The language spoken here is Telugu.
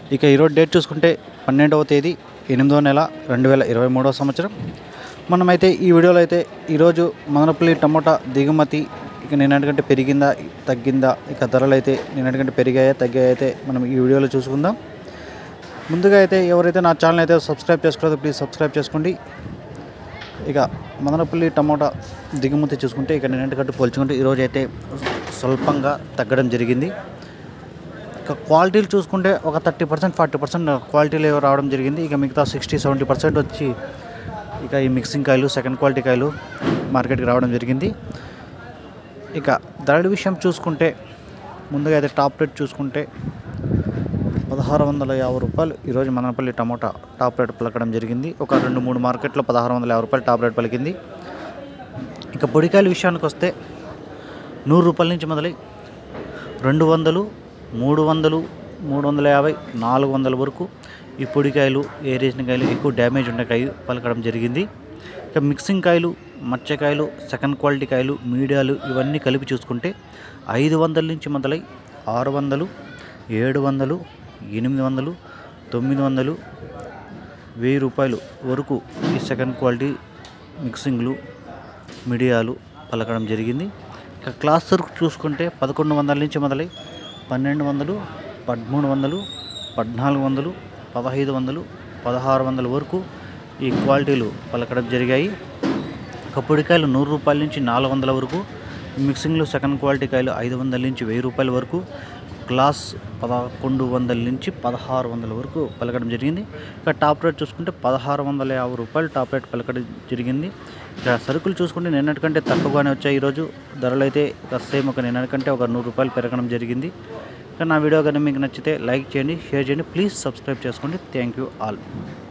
ఇక ఈరోజు డేట్ చూసుకుంటే 12వ తేదీ 8వ నెల 2023వ సంవత్సరం. మనమైతే ఈ వీడియోలో అయితే ఈరోజు మదనపల్లి టమోటా దిగుమతి ఇక నిన్నటికంటే పెరిగిందా తగ్గిందా, ఇక ధరలు అయితే నిన్నటికంటే పెరిగాయా తగ్గాయా అయితే మనం ఈ వీడియోలో చూసుకుందాం. ముందుగా అయితే ఎవరైతే నా ఛానల్ అయితే సబ్స్క్రైబ్ చేసుకోలేదో ప్లీజ్ సబ్స్క్రైబ్ చేసుకోండి. ఇక మదనపల్లి టమోటా దిగుమతి చూసుకుంటే ఇక నిన్నటికంటే పోల్చుకుంటే ఈరోజు అయితే స్వల్పంగా తగ్గడం జరిగింది. ఇక క్వాలిటీలు చూసుకుంటే ఒక 30% 40% క్వాలిటీలు రావడం జరిగింది. ఇక మిగతా 60-70% వచ్చి ఇక ఈ మిక్సింగ్ కాయలు సెకండ్ క్వాలిటీ కాయలు మార్కెట్కి రావడం జరిగింది. ఇక ధరల విషయం చూసుకుంటే ముందుగా అయితే టాప్ రేట్ చూసుకుంటే 1650 రూపాయలు ఈరోజు మదనపల్లి టమోటా టాప్ రేట్ పలకడం జరిగింది. ఒక 2-3 మార్కెట్లో 1650 రూపాయలు టాప్ రేట్ పలికింది. ఇక పొడికాయల విషయానికి వస్తే 100 రూపాయల నుంచి మొదలై 200, 300, 350, 400 వరకు ఈ పొడికాయలు ఏరేసిన కాయలు ఎక్కువ డ్యామేజ్ ఉన్న కాయలు పలకడం జరిగింది. ఇక మిక్సింగ్ కాయలు, మచ్చకాయలు, సెకండ్ క్వాలిటీ కాయలు, మీడియాలు ఇవన్నీ కలిపి చూసుకుంటే 500 నుంచి మొదలై 600, 700, 800, 900, 1000 రూపాయలు వరకు ఈ సెకండ్ క్వాలిటీ మిక్సింగ్లు మీడియాలు పలకడం జరిగింది. ఇక క్లాస్ సరుకు చూసుకుంటే 1100 నుంచి మొదలై 1200, 1300, 1400, 1500, 1600 వరకు ఈ క్వాలిటీలు పలకడం జరిగాయి. ఇక పొడికాయలు 100 రూపాయల నుంచి 400 వరకు, మిక్సింగ్లు సెకండ్ క్వాలిటీ కాయలు 500 నుంచి 1000 రూపాయల వరకు, క్లాస్ 1100 నుంచి 1600 వరకు పలకడం జరిగింది. ఇక టాప్ రేట్ చూసుకుంటే 1650 రూపాయలు టాప్ రేట్ పలకడం జరిగింది. ఇక సరుకులు చూసుకుంటే నిన్నటికంటే తక్కువగానే వచ్చాయి. ఈరోజు ధరలు అయితే సేమ్ ఒక నిన్నటికంటే ఒక 100 రూపాయలు పెరగడం జరిగింది. ఇక నా వీడియో కానీ మీకు నచ్చితే లైక్ చేయండి, షేర్ చేయండి, ప్లీజ్ సబ్స్క్రైబ్ చేసుకోండి. Thank you all.